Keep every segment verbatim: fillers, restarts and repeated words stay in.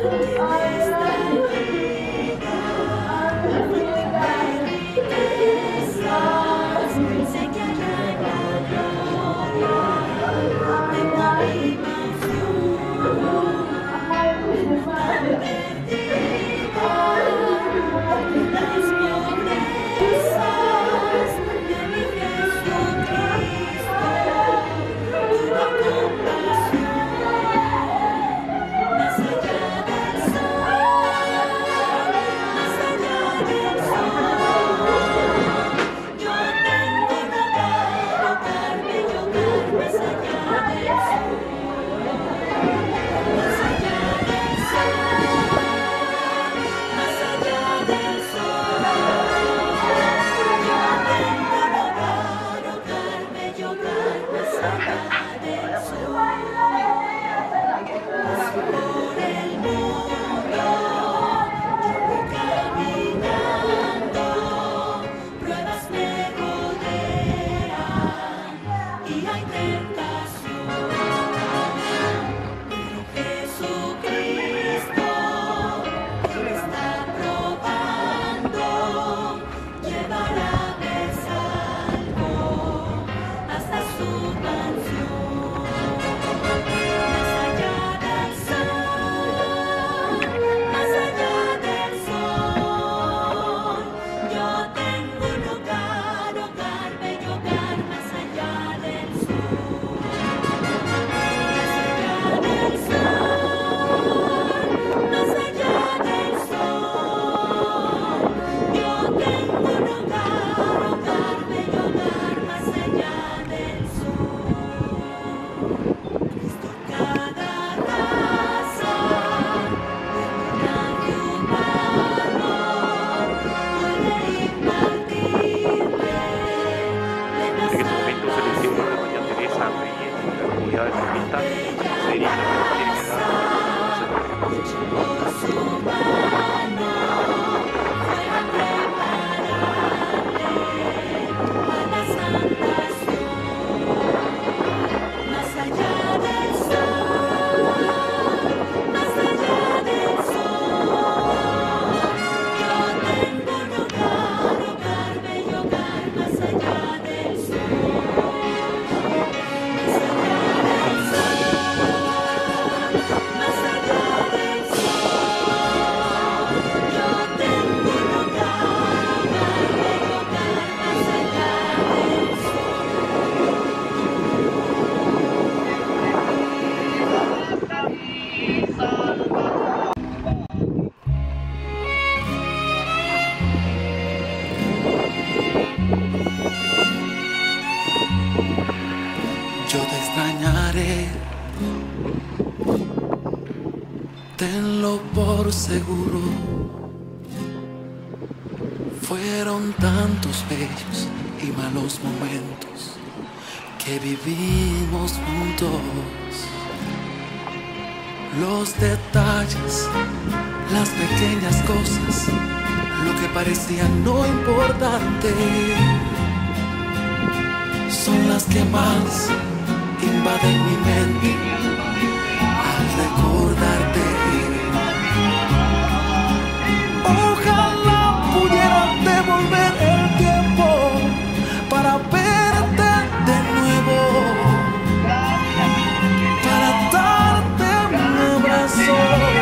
Yo te extrañaré, tenlo por seguro. Fueron tantos bellos y malos momentos que vivimos juntos. Los detalles, las pequeñas cosas, lo que parecía no importante, son las que más invaden mi mente al recordarte. Ojalá pudiera devolver el tiempo para verte de nuevo, para darte un abrazo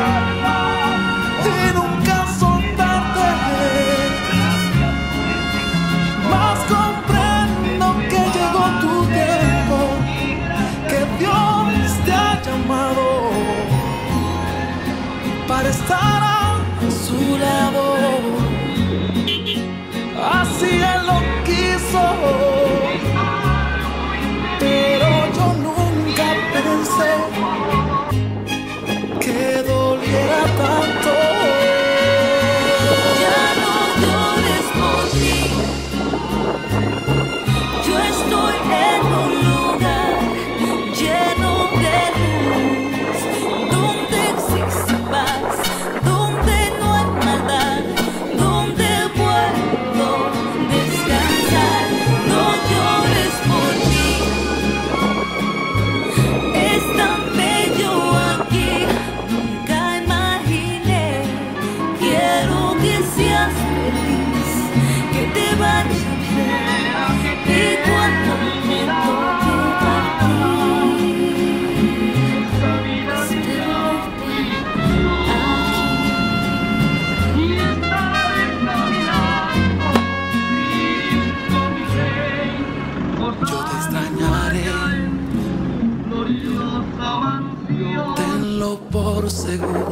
y nunca soltarte. Más comprendo que llegó tu tiempo, que Dios te ha llamado para estar a su lado. Así Él lo quiso, pero yo nunca pensé que doliera tanto. Ya no llores por mí, yo estoy en un lugar lleno de luz, donde existe paz, donde no hay maldad,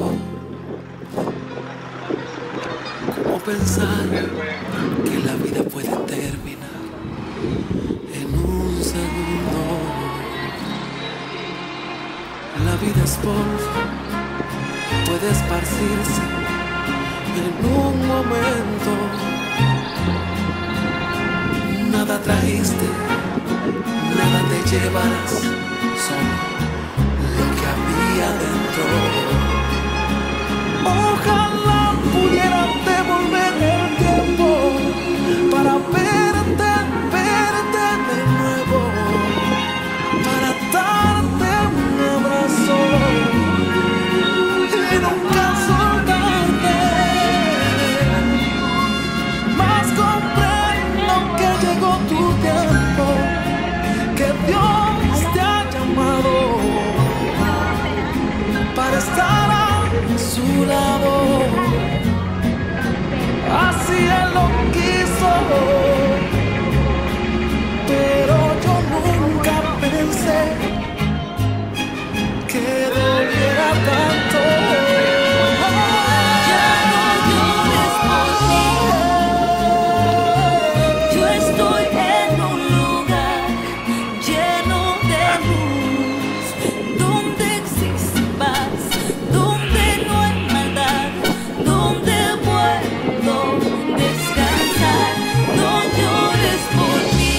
¿Cómo pensar que la vida puede terminar en un segundo? La vida es polvo, puede esparcirse en un momento. Nada trajiste, nada te llevarás, solo lo que había dentro. Ojalá pudiera devolver el tiempo para verte, verte de nuevo, para darte un abrazo y nunca soltarte. Mas comprendo que llegó tu tiempo, que Dios te ha llamado para estar a su lado. Así Él lo quiso, pero yo nunca pensé que doliera tanto. Ya no llores por mí. Yo estoy en un lugar lleno de luz, donde existe paz, donde no hay maldad, donde puedo descansar. No llores por mí.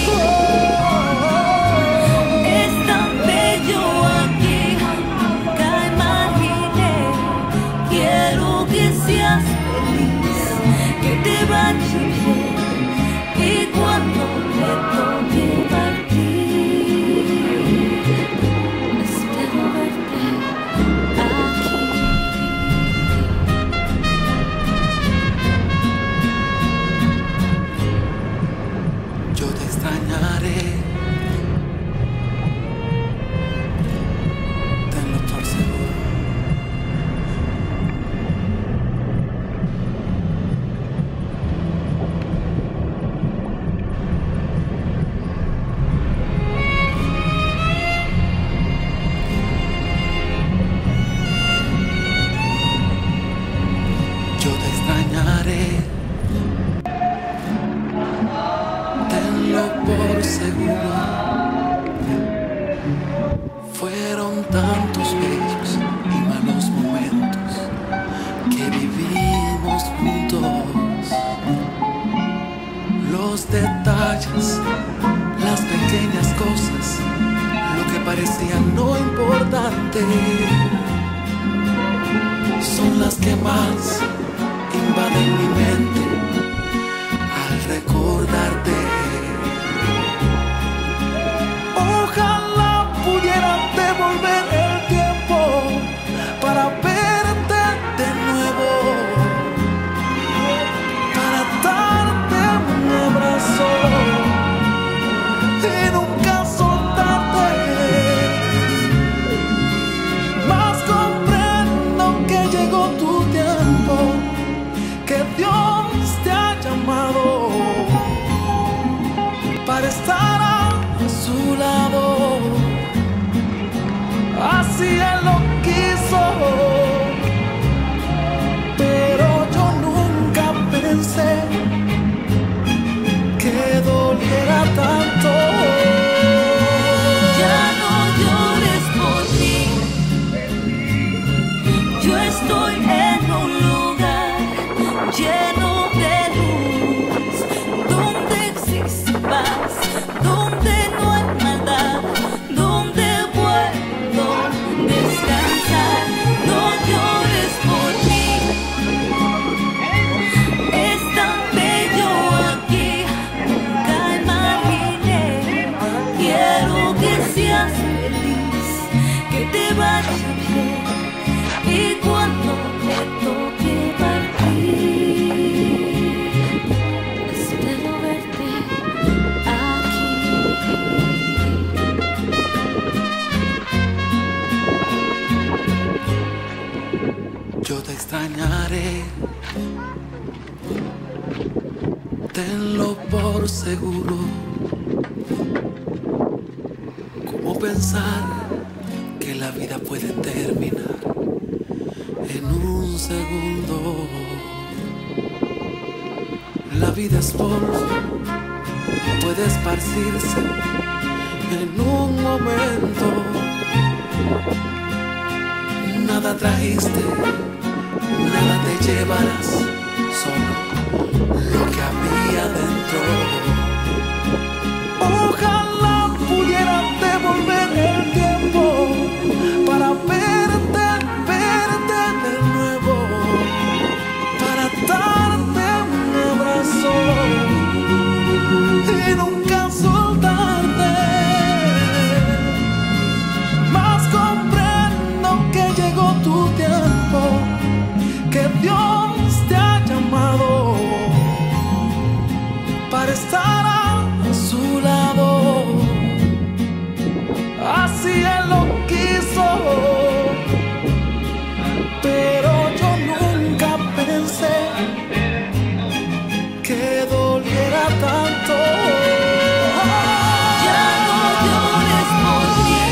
Es tan bello aquí, nunca imaginé. Quiero que seas feliz, que te vayas bien, y cuando te toque partir, espero verte aquí. Yo te extrañaré, tenlo por seguro. Yo te extrañaré, tenlo por seguro. Fueron tantos bellos y malos momentos que vivimos juntos. Los detalles, las pequeñas cosas, lo que parecía no importante, son las que más invaden mi mente al recordarte. Ojalá pudiera devolver el tiempo para verte de nuevo, para darte un abrazo y nunca soltarte. Mas comprendo que llegó tu tiempo, que Dios te ha llamado para estar a su lado. Así Él lo quiso, pero yo nunca pensé que doliera tanto. Ya no llores por mí. Yo estoy en un lugar lleno de luz, donde existe paz, donde no hay maldad, donde puedo descansar. No llores por mí. Es tan bello aquí, nunca imaginé. Quiero que seas feliz, que te vayas bien, y cuando te toque partir, espero verte aquí. Yo te extrañaré, tenlo por seguro. ¿Cómo pensar que la vida puede terminar en en un segundo. La vida es polvo, puede esparcirse en un momento. Nada trajiste, nada te llevarás, solo lo que había dentro. Ojalá pudiera devolver el tiempo para verte, verte de nuevo, para darte un abrazo y nunca soltarte. Mas comprendo que llegó tu tiempo, que Dios te ha llamado para estar a su lado. Así Él lo quiso, pero yo nunca pensé que doliera tanto. Ya no llores por mí.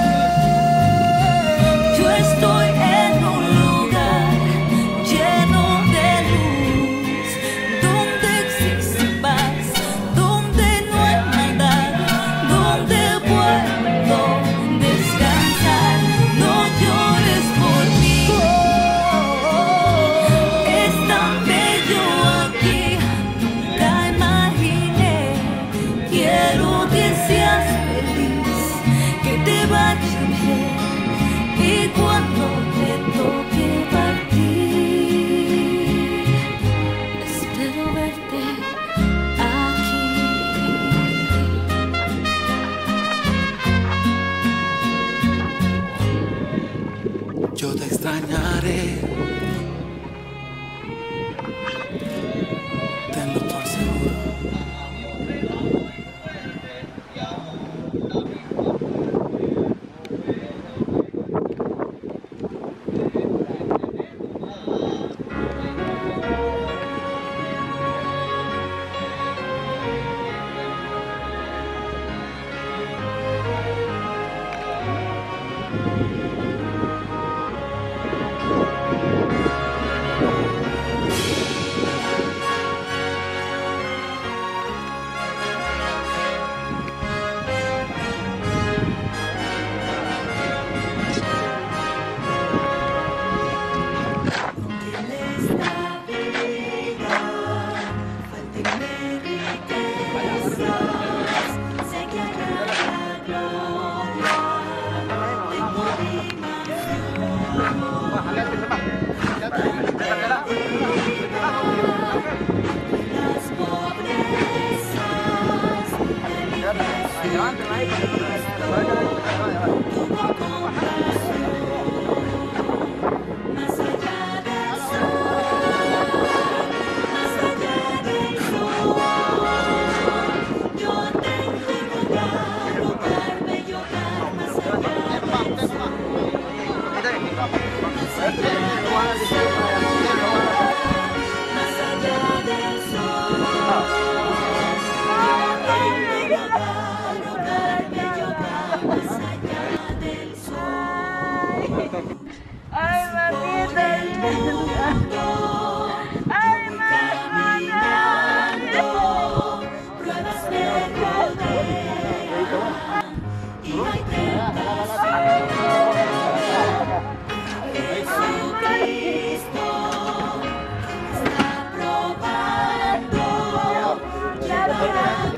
Yo estoy en un lugar lleno de luz, donde existe paz, donde no hay maldad, donde puedo descansar. No llores por mí. Es tan bello aquí, nunca imaginé. Quiero que seas feliz, que te vaya bien, y cuando te toque partir, espero verte aquí. Yo te extrañaré, tenlo por seguro. Ay, mamita. Ay, mamita. Pruebas me rodean y no hay tentación. Jesucristo está probando, llevará